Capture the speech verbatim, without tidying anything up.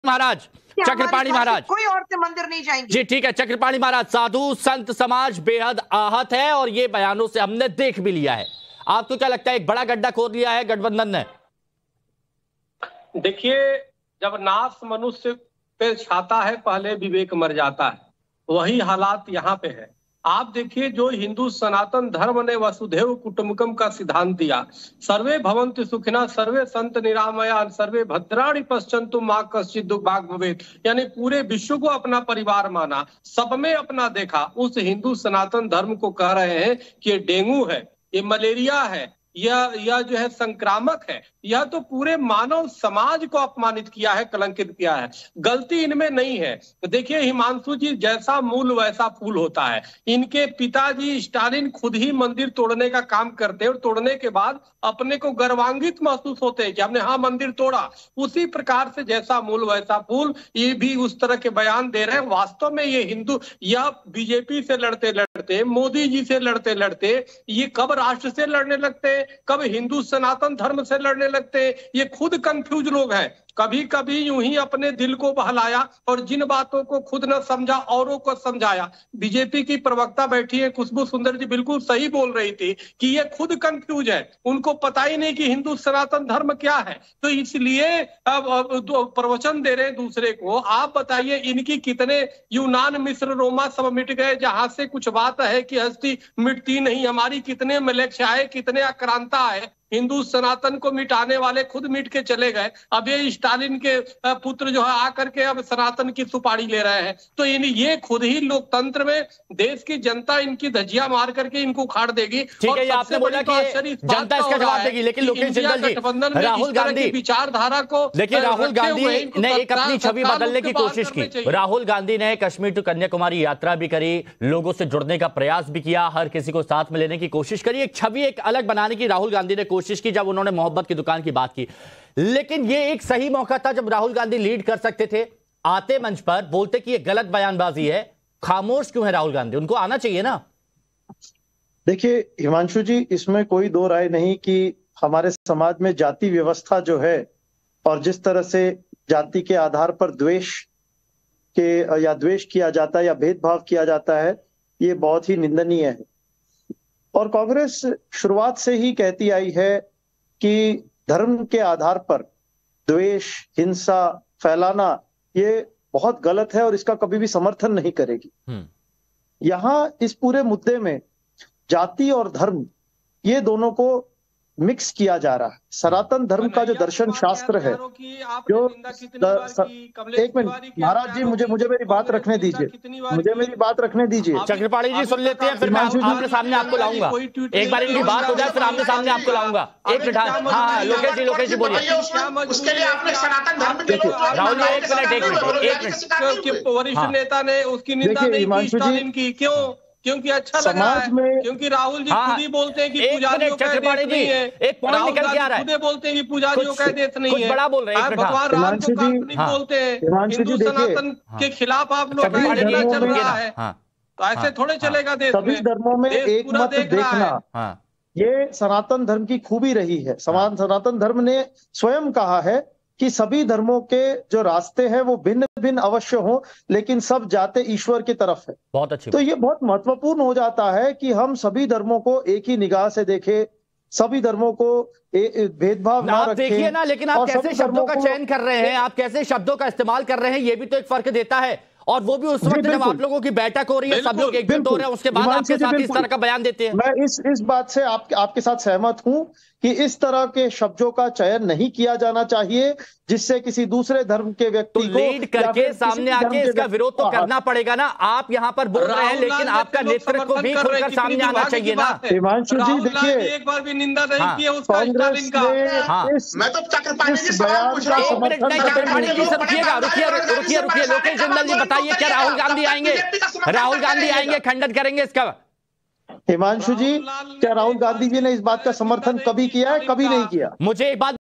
महाराज, चक्रपाणी महाराज, कोई औरतें मंदिर नहीं जाएंगी। जी ठीक है। चक्रपाणी महाराज, साधु संत समाज बेहद आहत है और ये बयानों से हमने देख भी लिया है। आपको क्या लगता है, एक बड़ा गड्ढा खोद लिया है गठबंधन ने? देखिए, जब नाश मनुष्य पे छाता है पहले विवेक मर जाता है, वही हालात यहाँ पे है। आप देखिए, जो हिंदू सनातन धर्म ने वसुधैव कुटुंबकम का सिद्धांत दिया, सर्वे भवन्तु सुखिनः सर्वे सन्तु निरामया सर्वे भद्राणि पश्यन्तु मा कश्चित् दुर्भाग् भवेत्, यानी पूरे विश्व को अपना परिवार माना, सब में अपना देखा। उस हिंदू सनातन धर्म को कह रहे हैं कि ये डेंगू है, ये मलेरिया है, यह यह जो है संक्रामक है, यह तो पूरे मानव समाज को अपमानित किया है, कलंकित किया है। गलती इनमें नहीं है। देखिए हिमांशु जी, जैसा मूल वैसा फूल होता है। इनके पिताजी स्टालिन खुद ही मंदिर तोड़ने का काम करते हैं और तोड़ने के बाद अपने को गर्वान्वित महसूस होते हैं कि हमने हाँ मंदिर तोड़ा। उसी प्रकार से जैसा मूल वैसा फूल, ये भी उस तरह के बयान दे रहे हैं। वास्तव में ये हिंदू या बीजेपी से लड़ते लड़ते, मोदी जी से लड़ते लड़ते, ये कब राष्ट्र से लड़ने लगते, कब हिंदू सनातन धर्म से लड़ने लगते, ये खुद कंफ्यूज लोग हैं। कभी कभी यूं ही अपने दिल को बहलाया और जिन बातों को खुद न समझा औरों को समझाया। बीजेपी की प्रवक्ता बैठी है खुशबू सुंदर जी, बिल्कुल सही बोल रही थी कि ये खुद कंफ्यूज है, उनको पता ही नहीं कि हिंदू सनातन धर्म क्या है, तो इसलिए अब, अब प्रवचन दे रहे हैं दूसरे को। आप बताइए, इनकी कितने यूनान मिस्र रोमा सब मिट गए, जहां से कुछ बात है कि हस्ती मिटती नहीं। हमारी कितने मलेच्छ आए, कितने आक्रांता आए, हिंदू सनातन को मिटाने वाले खुद मिट के चले गए। अब ये स्टालिन के पुत्र जो है आकर के अब सनातन की सुपारी ले रहे हैं। तो इन ये खुद ही लोकतंत्र में देश की जनता इनकी धज्जियां मार करके इनको उखाड़ देगी। ठीक है, ये आपने बोला कि जनता इसका जवाब देगी, लेकिन लोकेश जिंदल जी, राहुल गांधी विचारधारा को देखिए, राहुल गांधी ने एक अपनी छवि बदलने की कोशिश की। राहुल गांधी ने कश्मीर टू कन्याकुमारी यात्रा भी करी, लोगों से जुड़ने का प्रयास भी किया, हर किसी को साथ में लेने की कोशिश करी, एक छवि एक अलग बनाने की राहुल गांधी ने कोशिश की जब उन्होंने मोहब्बत की दुकान की बात की। लेकिन ये एक सही मौका था जब राहुल गांधी लीड कर सकते थे, आते मंच पर बोलते कि ये गलत बयानबाजी है। खामोश क्यों है राहुल गांधी? उनको आना चाहिए ना। देखिए हिमांशु जी, इसमें कोई दो राय नहीं कि हमारे समाज में जाति व्यवस्था जो है और जिस तरह से जाति के आधार पर द्वेष के या द्वेष किया जाता है या भेदभाव किया जाता है, ये बहुत ही निंदनीय है। और कांग्रेस शुरुआत से ही कहती आई है कि धर्म के आधार पर द्वेष, हिंसा फैलाना ये बहुत गलत है और इसका कभी भी समर्थन नहीं करेगी। यहां इस पूरे मुद्दे में जाति और धर्म ये दोनों को मिक्स किया जा रहा है। सनातन धर्म का जो दर्शन शास्त्र है, जो एक मिनट महाराज जी, मुझे मुझे मेरी बात रखने दीजिए, मुझे मेरी बात रखने दीजिए। चक्रपाणी जी सुन लेते हैं, फिर मैं आपके सामने आपको लाऊंगा। एक बार इनकी बात हो जाए फिर आमने सामने आपको लाऊंगा। एक मिनट, हाँ लोकेश जी, लोकेश जी बोलिए। उसके लिए आपने सनातन धर्म के राहुल जी एक मिनट एक मिनट एक मिनट वरिष्ठ नेता ने उसकी निंदा नहीं की, क्यों? क्योंकि अच्छा लगा है, क्योंकि राहुल जी खुद ही बोलते हैं कि पुजारियों का देश नहीं है। एक पॉइंट निकल के आ रहा है, खुद बोलते हैं कि पुजारियों का देश नहीं है। कुछ बड़ा बोल रहे हैं, भगवान राम को काल्पनिक बोलते हैं, हिंदू सनातन के खिलाफ आप लोग चल रहा है, तो ऐसे थोड़े चलेगा देश में। सभी धर्मों में एक मत देखना, ये सनातन धर्म की खूबी रही है। सनातन धर्म ने स्वयं कहा है कि सभी धर्मों के जो रास्ते हैं वो भिन्न भिन्न अवश्य हो, लेकिन सब जाते ईश्वर की तरफ है। बहुत अच्छी। तो ये बहुत महत्वपूर्ण हो जाता है कि हम सभी धर्मों को एक ही निगाह से देखें, सभी धर्मों को भेदभाव ना रखें। देखिए ना, लेकिन आप कैसे शब्दों का चयन कर रहे हैं, आप कैसे शब्दों का इस्तेमाल कर रहे हैं, ये भी तो एक फर्क देता है। और वो भी उस वक्त जब आप लोगों की बैठक हो रही है, सब लोग एकजुट हो रहे हैं, उसके बाद आपके साथ इस तरह का बयान देते हैं। मैं इस इस बात से आप, आपके साथ सहमत हूं कि इस तरह के शब्दों का चयन नहीं किया जाना चाहिए जिससे किसी दूसरे धर्म के व्यक्ति तो लीड करके सामने आके इसका विरोध तो करना पड़ेगा ना। आप यहाँ पर बोल रहे हैं, लेकिन आपका नेतृत्व को भी खुलकर सामने आना चाहिए ना। हिमांशु जी देखिए, एक बार भी निंदा नहीं की है उसका, कांग्रेस का। मैं तो चक्रपाणी जी सवाल पूछ रहा हूं। एक मिनट नहीं, चक्रपाणी जी से रुकिएगा, रुकिए रुकिए रुकिए लोकेश जिंदल जी बताइए, क्या राहुल गांधी आएंगे? राहुल गांधी आएंगे, खंडन करेंगे इसका? हिमांशु जी, क्या राहुल गांधी जी ने इस बात का समर्थन कभी किया है? कभी नहीं किया। मुझे एक बात